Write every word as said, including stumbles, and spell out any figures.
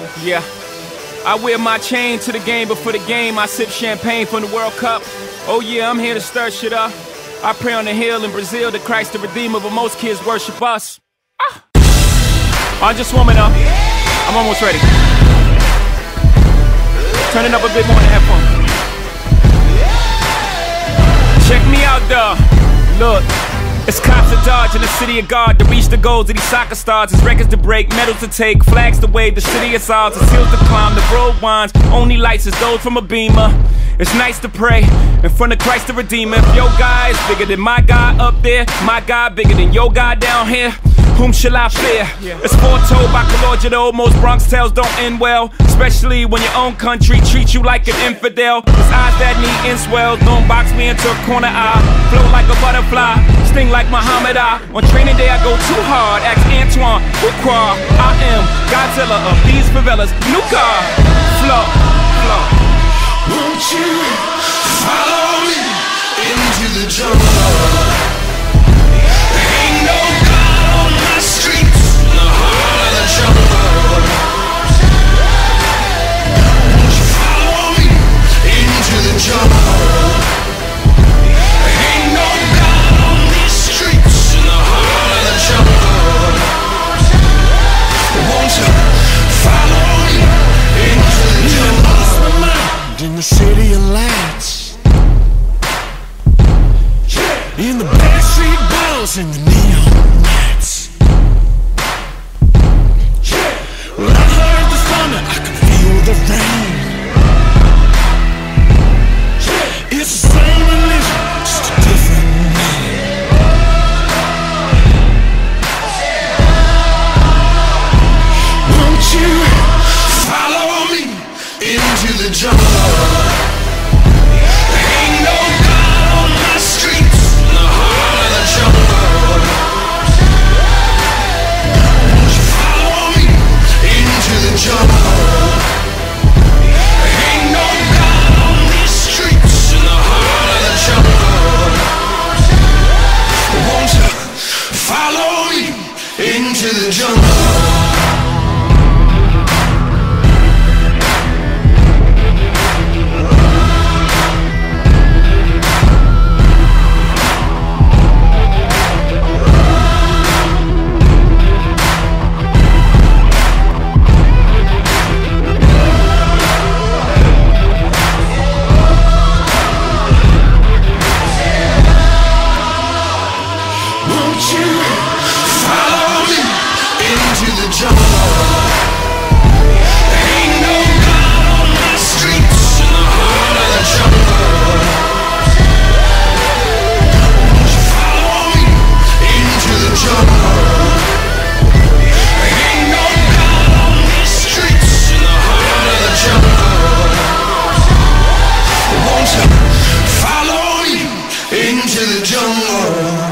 Yeah. I wear my chain to the game, but for the game, I sip champagne from the World Cup. Oh yeah, I'm here to stir shit up. I pray on the hill in Brazil that Christ the Redeemer, but most kids worship us. Ah. I'm just warming up. I'm almost ready. Turn it up a bit more in the headphones. Check me out, though. Look. It's cops to dodge in the city of God to reach the goals of these soccer stars. It's records to break, medals to take, flags to wave. The city is ours, it's hills to climb, the road winds. Only lights is those from a beamer. It's nice to pray in front of Christ the Redeemer. If your guy is bigger than my guy up there, my guy bigger than your guy down here, whom shall I fear? It's foretold by Calogero, most Bronx tales don't end well, especially when your own country treats you like an infidel. It's eyes that need inswells, don't box me into a corner eye. Flow like a butterfly, sting like Muhammad I. On training day I go too hard, ask Antoine, Ukwa. I am Godzilla of these favelas, new car, flow, flow. Won't you follow me into the jungle? Ain't no God on my streets, in the heart of the jungle. Won't you follow me into the jungle? Ain't no God on these streets, in the heart of the jungle. Won't you follow me into the jungle? In the city of lights, in the backstreet balls and the neon lights. Well, I heard the thunder, I could feel the rain. It's the same religion, just a different name. Won't you follow me into the jungle? Ain't no God on my streets, in the heart of the jungle. Won't you follow me into the jungle? Ain't no God on these streets, in the heart of the jungle. Won't you follow me into the jungle? Follow me into the jungle.